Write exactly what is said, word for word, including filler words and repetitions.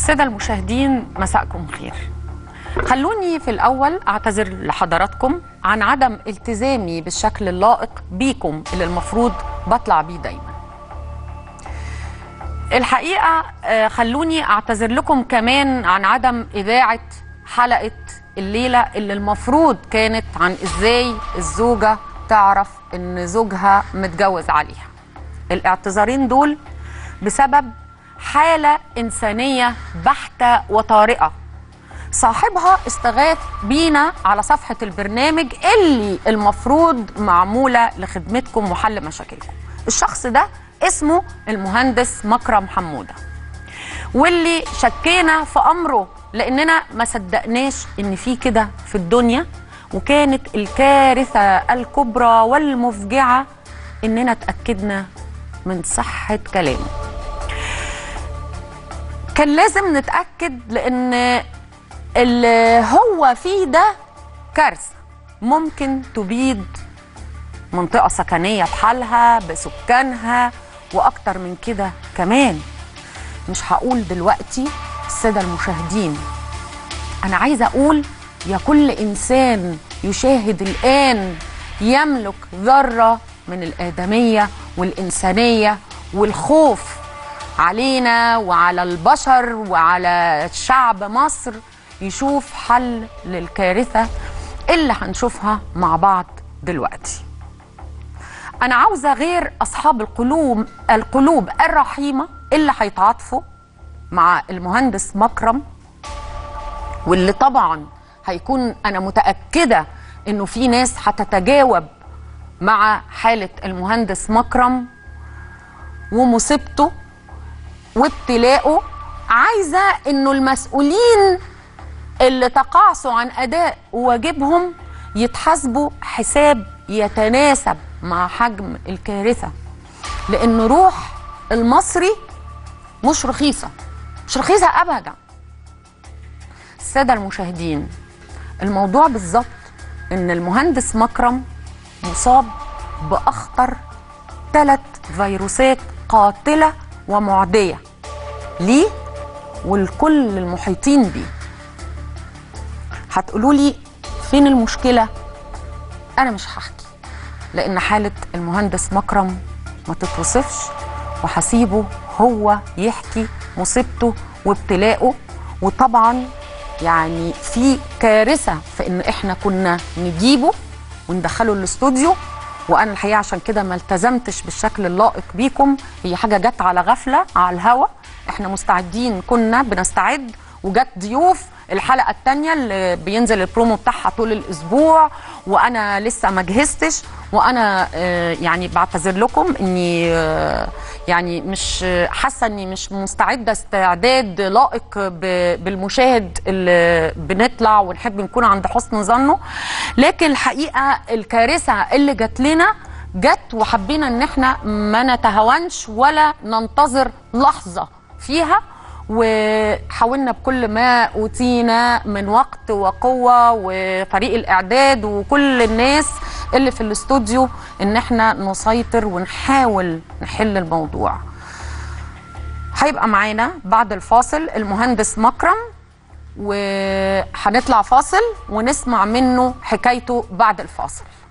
السادة المشاهدين مساءكم خير. خلوني في الأول أعتذر لحضراتكم عن عدم التزامي بالشكل اللائق بيكم اللي المفروض بطلع بيه دايما. الحقيقة خلوني أعتذر لكم كمان عن عدم إذاعة حلقة الليلة اللي المفروض كانت عن إزاي الزوجة تعرف إن زوجها متجوز عليها. الاعتذارين دول بسبب حالة إنسانية بحتة وطارئة صاحبها استغاث بينا على صفحة البرنامج اللي المفروض معمولة لخدمتكم وحل مشاكلكم. الشخص ده اسمه المهندس مكرم حمودة، واللي شكينا في أمره لأننا ما صدقناش إن في كده في الدنيا، وكانت الكارثة الكبرى والمفجعة إننا تأكدنا من صحة كلامه. كان لازم نتأكد لأن اللي هو فيه ده كارثة ممكن تبيد منطقة سكنية بحالها بسكانها وأكتر من كده كمان. مش هقول دلوقتي السادة المشاهدين، أنا عايزة أقول يا كل إنسان يشاهد الآن يملك ذرة من الآدمية والإنسانية والخوف علينا وعلى البشر وعلى شعب مصر يشوف حل للكارثة اللي هنشوفها مع بعض دلوقتي. أنا عاوزة غير أصحاب القلوب القلوب الرحيمة اللي هيتعاطفوا مع المهندس مكرم، واللي طبعا هيكون أنا متأكدة إنه في ناس هتتجاوب مع حالة المهندس مكرم ومصيبته وابتلاءه. عايزة إنه المسؤولين اللي تقاعسوا عن أداء واجبهم يتحاسبوا حساب يتناسب مع حجم الكارثة، لأن روح المصري مش رخيصة، مش رخيصة أبدا. السادة المشاهدين، الموضوع بالظبط إن المهندس مكرم مصاب بأخطر ثلاث فيروسات قاتلة ومعدية ليه والكل المحيطين بيه. هتقولوا لي فين المشكلة؟ أنا مش هحكي لأن حالة المهندس مكرم ما تتوصفش، وهسيبه هو يحكي مصيبته وابتلاءه. وطبعا يعني في كارثة في إن إحنا كنا نجيبه وندخله الاستوديو، وأنا الحقيقة عشان كده ما التزمتش بالشكل اللائق بيكم. هي حاجة جت على غفلة على الهوا، إحنا مستعدين كنا بنستعد، وجت ضيوف الحلقة التانية اللي بينزل البرومو بتاعها طول الأسبوع وأنا لسه ما جهزتش. وأنا آه يعني بعتذر لكم إني آه يعني مش حاسة إني مش مستعدة استعداد لائق بالمشاهد اللي بنطلع ونحب نكون عند حسن ظنه. لكن الحقيقة الكارثة اللي جت لنا جت، وحبينا إن احنا ما نتهاونش ولا ننتظر لحظة فيها، وحاولنا بكل ما أوتينا من وقت وقوة وفريق الإعداد وكل الناس اللي في الاستوديو إن احنا نسيطر ونحاول نحل الموضوع. هيبقى معانا بعد الفاصل المهندس مكرم، وهنطلع فاصل ونسمع منه حكايته بعد الفاصل.